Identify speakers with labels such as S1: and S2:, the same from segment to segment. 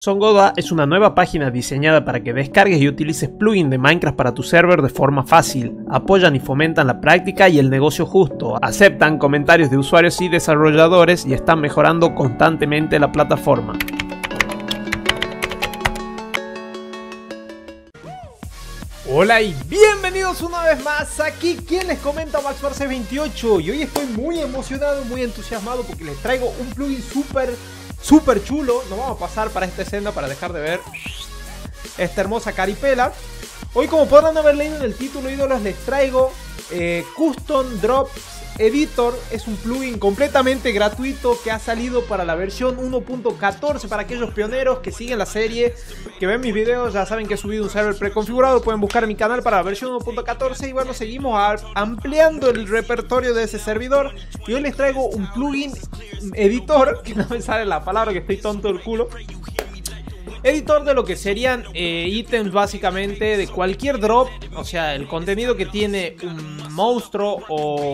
S1: Songoda es una nueva página diseñada para que descargues y utilices plugins de Minecraft para tu server de forma fácil. Apoyan y fomentan la práctica y el negocio justo. Aceptan comentarios de usuarios y desarrolladores y están mejorando constantemente la plataforma. Hola y bienvenidos una vez más aquí. Quien les comenta, MaxForce28, y hoy estoy muy emocionado, muy entusiasmado porque les traigo un plugin súper chulo. Nos vamos a pasar para esta escena para dejar de ver esta hermosa caripela. Hoy, como podrán haber leído en el título, ídolos, les traigo Custom Drops Editor. Es un plugin completamente gratuito que ha salido para la versión 1.14. Para aquellos pioneros que siguen la serie, que ven mis videos, ya saben que he subido un server preconfigurado. Lo pueden buscar en mi canal para la versión 1.14. Y bueno, seguimos ampliando el repertorio de ese servidor. Y hoy les traigo un plugin editor, que no me sale la palabra, que estoy tonto del culo. Editor de lo que serían ítems, básicamente de cualquier drop. O sea, el contenido que tiene un monstruo o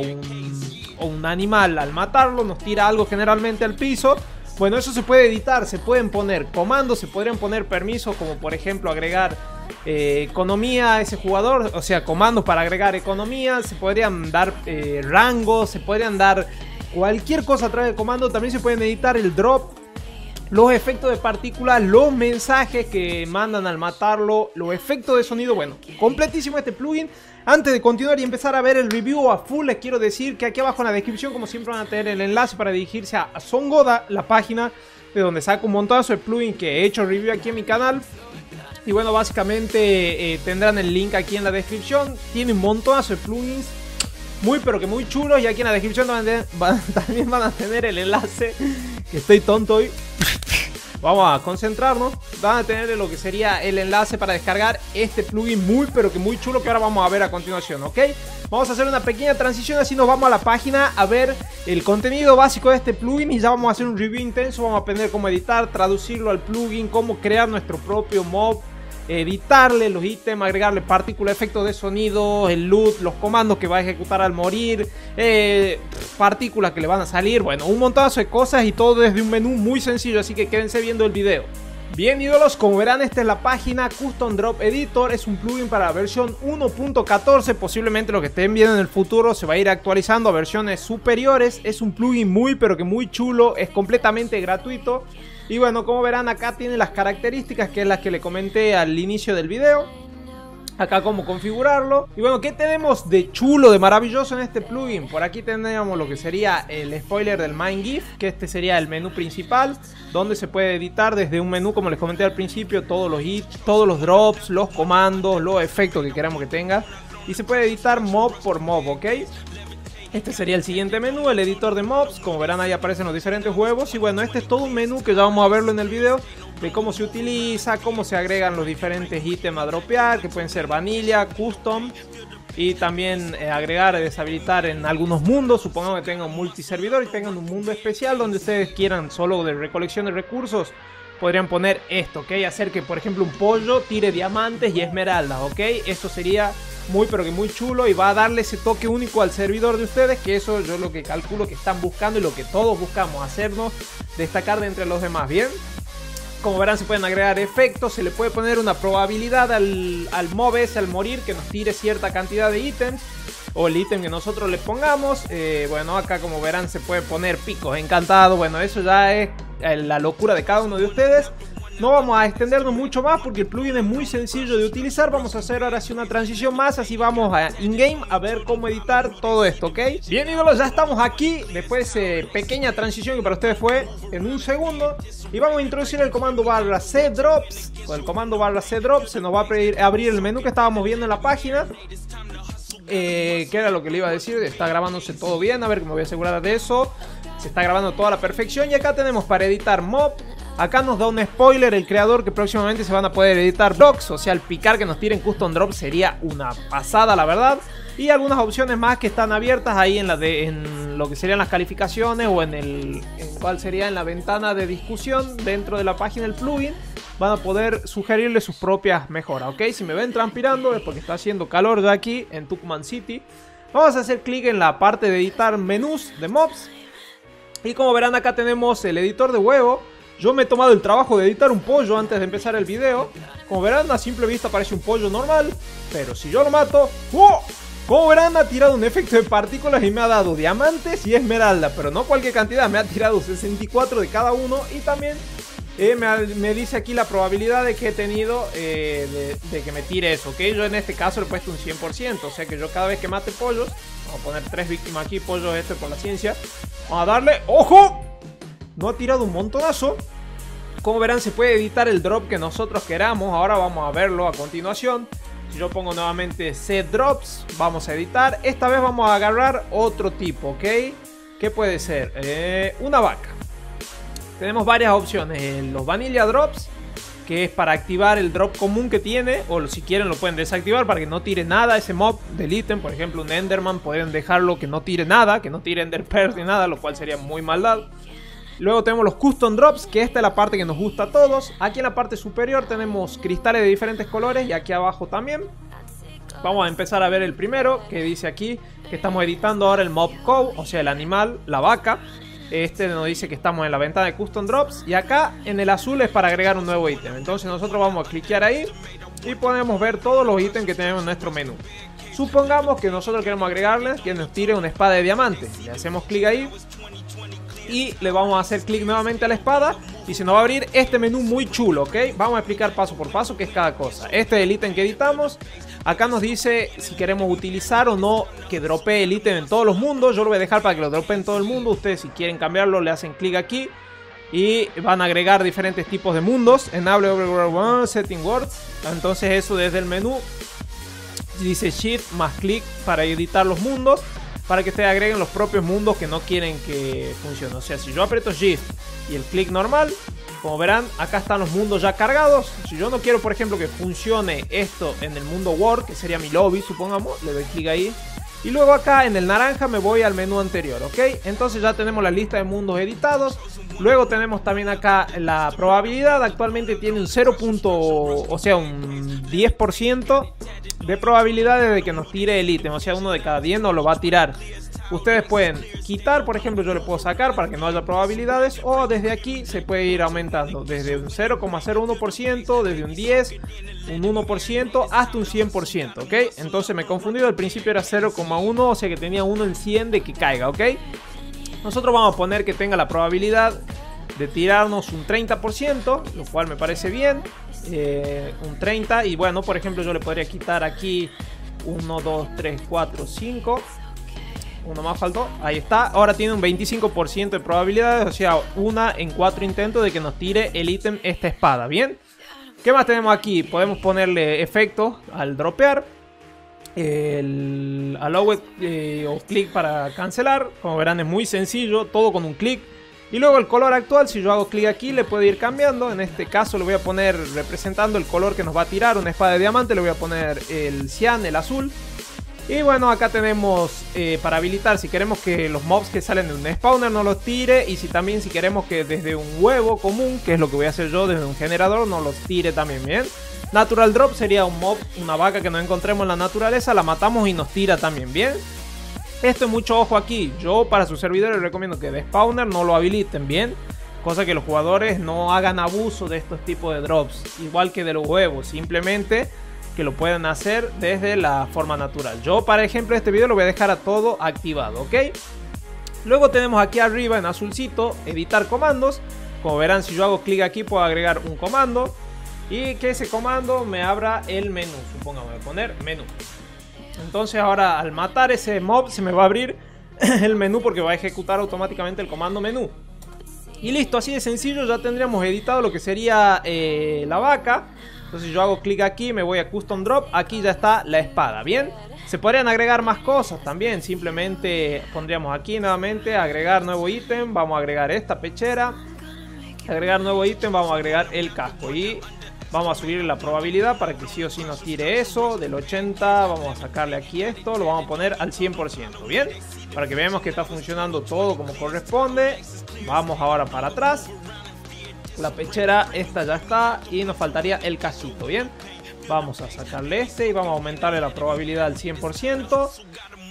S1: un animal. Al matarlo nos tira algo generalmente al piso. Bueno, eso se puede editar, se pueden poner comandos, se podrían poner permisos, como por ejemplo agregar economía a ese jugador. O sea, comandos para agregar economía. Se podrían dar rangos, se podrían dar cualquier cosa a través de comando. También se pueden editar el drop, los efectos de partículas, los mensajes que mandan al matarlo, los efectos de sonido. Bueno, completísimo este plugin. Antes de continuar y empezar a ver el review a full, les quiero decir que aquí abajo en la descripción, como siempre, van a tener el enlace para dirigirse a Songoda, la página de donde saco un montonazo de plugin que he hecho review aquí en mi canal. Y bueno, básicamente tendrán el link aquí en la descripción. Tiene un montonazo de plugins muy pero que muy chulos. Y aquí en la descripción también van a tener el enlace, que estoy tonto hoy. Vamos a concentrarnos. Van a tener lo que sería el enlace para descargar este plugin muy pero que muy chulo, que ahora vamos a ver a continuación, ¿ok? Vamos a hacer una pequeña transición, así nos vamos a la página a ver el contenido básico de este plugin. Y ya vamos a hacer un review intenso. Vamos a aprender cómo editar, traducirlo al plugin, cómo crear nuestro propio mob, editarle los ítems, agregarle partículas, efectos de sonido, el loot, los comandos que va a ejecutar al morir, partículas que le van a salir. Bueno, un montazo de cosas, y todo desde un menú muy sencillo, así que quédense viendo el video. Bien, ídolos, como verán, esta es la página Custom Drop Editor. Es un plugin para la versión 1.14. Posiblemente lo que estén viendo en el futuro se va a ir actualizando a versiones superiores. Es un plugin muy pero que muy chulo. Es completamente gratuito. Y bueno, como verán, acá tiene las características, que es las que le comenté al inicio del video. Acá cómo configurarlo. Y bueno, ¿qué tenemos de chulo, de maravilloso en este plugin? Por aquí tendríamos lo que sería el spoiler del MineGIF, que este sería el menú principal, donde se puede editar desde un menú, como les comenté al principio, todos los hits, todos los drops, los comandos, los efectos que queramos que tenga. Y se puede editar mob por mob, ¿ok? Este sería el siguiente menú, el editor de mobs. Como verán, ahí aparecen los diferentes huevos. Y bueno, este es todo un menú que ya vamos a verlo en el video, de cómo se utiliza, cómo se agregan los diferentes ítems a dropear, que pueden ser vanilla, custom, y también agregar y deshabilitar en algunos mundos. Supongamos que tengan un multiservidor y tengan un mundo especial donde ustedes quieran solo de recolección de recursos. Podrían poner esto, ¿ok? Hacer que, por ejemplo, un pollo tire diamantes y esmeraldas, ¿ok? Esto sería muy pero que muy chulo, y va a darle ese toque único al servidor de ustedes, que eso yo lo que calculo que están buscando y lo que todos buscamos, hacernos destacar de entre los demás. Bien, como verán, se pueden agregar efectos, se le puede poner una probabilidad al mob ese al morir, que nos tire cierta cantidad de ítems, o el ítem que nosotros le pongamos. Bueno, acá como verán se puede poner picos encantados. Bueno, eso ya es la locura de cada uno de ustedes. No vamos a extendernos mucho más porque el plugin es muy sencillo de utilizar. Vamos a hacer ahora sí una transición más, así vamos a in-game a ver cómo editar todo esto, ¿ok? Bien, ídolos, ya estamos aquí después de pequeña transición que para ustedes fue en un segundo. Y vamos a introducir el comando /cdrops. Con el comando /cdrops se nos va a abrir el menú que estábamos viendo en la página. ¿Qué era lo que le iba a decir? Está grabándose todo bien, a ver que me voy a asegurar de eso. Se está grabando toda la perfección. Y acá tenemos para editar mob. Acá nos da un spoiler el creador, que próximamente se van a poder editar blocks. O sea, el picar que nos tiren custom drop sería una pasada, la verdad. Y algunas opciones más que están abiertas ahí en lo que serían las calificaciones, o en cuál sería en la ventana de discusión dentro de la página del plugin. Van a poder sugerirle sus propias mejoras, ¿ok? Si me ven transpirando es porque está haciendo calor ya aquí en Tucumán City. Vamos a hacer clic en la parte de editar menús de mobs. Y como verán, acá tenemos el editor de huevo. Yo me he tomado el trabajo de editar un pollo antes de empezar el video. Como verán, a simple vista parece un pollo normal, pero si yo lo mato... ¡Oh! Como verán, ha tirado un efecto de partículas y me ha dado diamantes y esmeralda, pero no cualquier cantidad, me ha tirado 64 de cada uno. Y también me dice aquí la probabilidad de que he tenido de que me tire eso, ¿ok? Yo en este caso le he puesto un 100%, o sea que yo cada vez que mate pollos, vamos a poner 3 víctimas aquí, pollos por la ciencia, vamos a darle, ¡ojo! No ha tirado un montonazo. Como verán, se puede editar el drop que nosotros queramos, ahora vamos a verlo a continuación. Si yo pongo nuevamente set drops, vamos a editar. Esta vez vamos a agarrar otro tipo, ¿ok? ¿Qué puede ser? Una vaca. Tenemos varias opciones. Los vanilla drops, que es para activar el drop común que tiene. O si quieren lo pueden desactivar para que no tire nada ese mob del ítem. Por ejemplo, un enderman pueden dejarlo que no tire nada, que no tire ender pearls ni nada, lo cual sería muy maldad. Luego tenemos los custom drops, que esta es la parte que nos gusta a todos. Aquí en la parte superior tenemos cristales de diferentes colores y aquí abajo también. Vamos a empezar a ver el primero, que dice aquí que estamos editando ahora el mob cow, o sea el animal, la vaca. Este nos dice que estamos en la ventana de custom drops y acá en el azul es para agregar un nuevo ítem. Entonces nosotros vamos a cliquear ahí y podemos ver todos los ítems que tenemos en nuestro menú. Supongamos que nosotros queremos agregarle que nos tire una espada de diamante. Le hacemos clic ahí y le vamos a hacer clic nuevamente a la espada y se nos va a abrir este menú muy chulo, ¿ok? Vamos a explicar paso por paso qué es cada cosa. Este es el ítem que editamos. Acá nos dice si queremos utilizar o no que dropee el ítem en todos los mundos. Yo lo voy a dejar para que lo dropee en todo el mundo. Ustedes si quieren cambiarlo le hacen clic aquí y van a agregar diferentes tipos de mundos. Enable Overworld Setting Words. Entonces eso desde el menú dice Shift más clic para editar los mundos, para que ustedes agreguen los propios mundos que no quieren que funcione. O sea, si yo aprieto Shift y el clic normal, como verán, acá están los mundos ya cargados. Si yo no quiero, por ejemplo, que funcione esto en el mundo World, que sería mi lobby, supongamos, le doy clic ahí. Y luego acá en el naranja me voy al menú anterior, ¿ok? Entonces ya tenemos la lista de mundos editados. Luego tenemos también acá la probabilidad. Actualmente tiene un 0. O sea, un 10% de probabilidades de que nos tire el ítem. O sea, uno de cada 10 nos lo va a tirar. Ustedes pueden quitar, por ejemplo, yo le puedo sacar para que no haya probabilidades. O desde aquí se puede ir aumentando. Desde un 0,01%, desde un 10, un 1%, hasta un 100%, ¿ok? Entonces me he confundido. Al principio era 0,1, o sea que tenía 1 en 100 de que caiga, ¿ok? Nosotros vamos a poner que tenga la probabilidad de tirarnos un 30%, lo cual me parece bien. Un 30, y bueno, por ejemplo, yo le podría quitar aquí 1, 2, 3, 4, 5. Uno más faltó, ahí está. Ahora tiene un 25% de probabilidades, o sea, 1 en 4 intentos de que nos tire el ítem esta espada, ¿bien? ¿Qué más tenemos aquí? Podemos ponerle efectos al dropear. El allow o clic para cancelar. Como verán es muy sencillo, todo con un clic. Y luego el color actual, si yo hago clic aquí le puedo ir cambiando. En este caso le voy a poner representando el color que nos va a tirar una espada de diamante. Le voy a poner el cian, el azul. Y bueno, acá tenemos para habilitar si queremos que los mobs que salen de un spawner no los tire. Y si también si queremos que desde un huevo común, que es lo que voy a hacer yo desde un generador, no los tire también, ¿bien? Natural drop sería un mob, una vaca que nos encontremos en la naturaleza, la matamos y nos tira también, ¿bien? Esto es mucho ojo aquí. Yo para sus servidores les recomiendo que de spawner no lo habiliten, ¿bien? Cosa que los jugadores no hagan abuso de estos tipos de drops. Igual que de los huevos, simplemente que lo puedan hacer desde la forma natural. Yo para ejemplo este video lo voy a dejar a todo activado, ¿ok? Luego tenemos aquí arriba en azulcito editar comandos. Como verán, si yo hago clic aquí puedo agregar un comando y que ese comando me abra el menú. Supongamos, voy a poner menú. Entonces ahora al matar ese mob se me va a abrir el menú porque va a ejecutar automáticamente el comando menú. Y listo, así de sencillo ya tendríamos editado lo que sería la vaca. Entonces yo hago clic aquí, me voy a Custom Drop, aquí ya está la espada, ¿bien? Se podrían agregar más cosas también, simplemente pondríamos aquí nuevamente, agregar nuevo ítem, vamos a agregar esta pechera. Agregar nuevo ítem, vamos a agregar el casco y vamos a subir la probabilidad para que sí o sí nos tire eso. Del 80 vamos a sacarle aquí esto, lo vamos a poner al 100%, ¿bien? Para que veamos que está funcionando todo como corresponde. Vamos ahora para atrás. La pechera, esta ya está y nos faltaría el casquito, ¿bien? Vamos a sacarle este y vamos a aumentarle la probabilidad al 100%.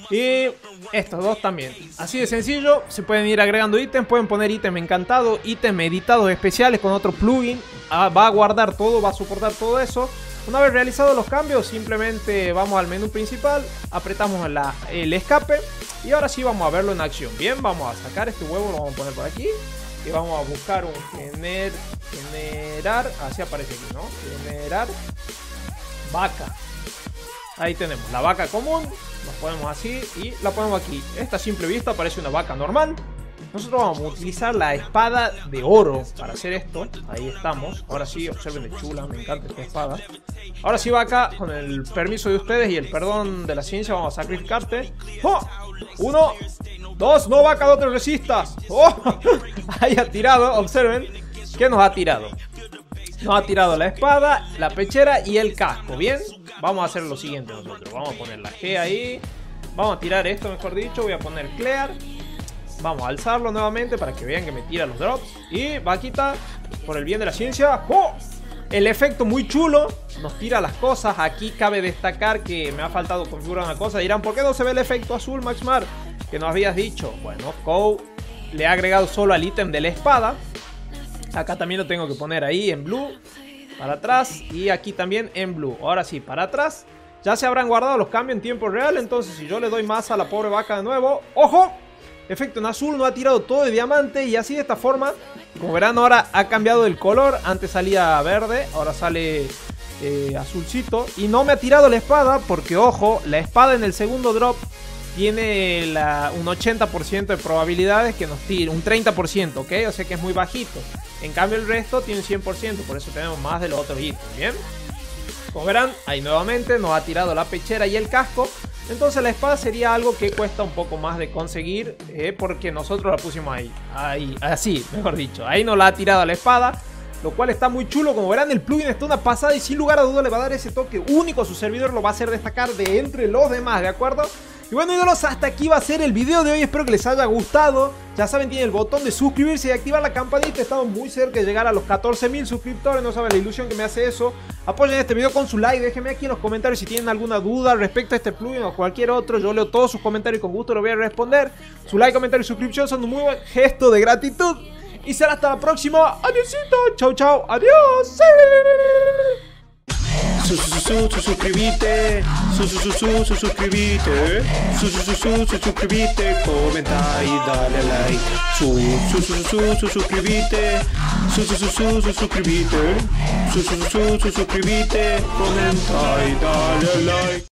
S1: Y estos dos también. Así de sencillo, se pueden ir agregando ítems, pueden poner ítem encantado, ítem editados especiales con otro plugin. Va a guardar todo, va a soportar todo eso. Una vez realizados los cambios, simplemente vamos al menú principal, apretamos el escape y ahora sí vamos a verlo en acción. Bien, vamos a sacar este huevo, lo vamos a poner por aquí y vamos a buscar un generar, así aparece aquí, ¿no? Generar vaca. Ahí tenemos la vaca común, nos ponemos así y la ponemos aquí. Esta a simple vista parece una vaca normal. Nosotros vamos a utilizar la espada de oro para hacer esto. Ahí estamos. Ahora sí, observen de chula, me encanta esta espada. Ahora sí, vaca, con el permiso de ustedes y el perdón de la ciencia, vamos a sacrificarte. ¡Oh! 1, 2, no, vaca, no te resistas. ¡Oh! Ahí ha tirado, observen. ¿Qué nos ha tirado? Nos ha tirado la espada, la pechera y el casco. Bien, vamos a hacer lo siguiente nosotros. Vamos a poner la G ahí. Vamos a tirar esto, mejor dicho. Voy a poner clear. Vamos a alzarlo nuevamente para que vean que me tira los drops. Y vaquita, por el bien de la ciencia. ¡Oh! El efecto muy chulo. Nos tira las cosas. Aquí cabe destacar que me ha faltado configurar una cosa. Dirán, ¿por qué no se ve el efecto azul, Maxmar? Que nos habías dicho. Bueno, Kou le ha agregado solo al ítem de la espada. Acá también lo tengo que poner ahí en blue. Para atrás. Y aquí también en blue. Ahora sí, para atrás. Ya se habrán guardado los cambios en tiempo real. Entonces si yo le doy más a la pobre vaca de nuevo. ¡Ojo! Efecto en azul, no ha tirado todo de diamante. Y así de esta forma, como verán, ahora ha cambiado el color. Antes salía verde, ahora sale azulcito. Y no me ha tirado la espada porque, ojo, la espada en el segundo drop tiene un 80% de probabilidades que nos tire. Un 30%, ¿ok? O sea que es muy bajito. En cambio el resto tiene un 100%. Por eso tenemos más de los otros ítems, ¿bien? Como verán, ahí nuevamente nos ha tirado la pechera y el casco. Entonces la espada sería algo que cuesta un poco más de conseguir, porque nosotros la pusimos ahí, así, mejor dicho. Ahí nos la ha tirado la espada, lo cual está muy chulo. Como verán, el plugin está una pasada y sin lugar a dudas le va a dar ese toque único a su servidor. Lo va a hacer destacar de entre los demás, ¿de acuerdo? Y bueno, ídolos, hasta aquí va a ser el video de hoy. Espero que les haya gustado. Ya saben, tienen el botón de suscribirse y activar la campanita. Estamos muy cerca de llegar a los 14.000 suscriptores. No saben la ilusión que me hace eso. Apoyen este video con su like. Déjenme aquí en los comentarios si tienen alguna duda respecto a este plugin o cualquier otro. Yo leo todos sus comentarios y con gusto los voy a responder. Su like, comentario y suscripción son un muy buen gesto de gratitud. Y será hasta la próxima. Adiósito. Chau, chau. Adiós.
S2: Suscríbete, suscríbete, suscríbete, comenta y dale like. Suscríbete, suscríbete, comenta y dale like.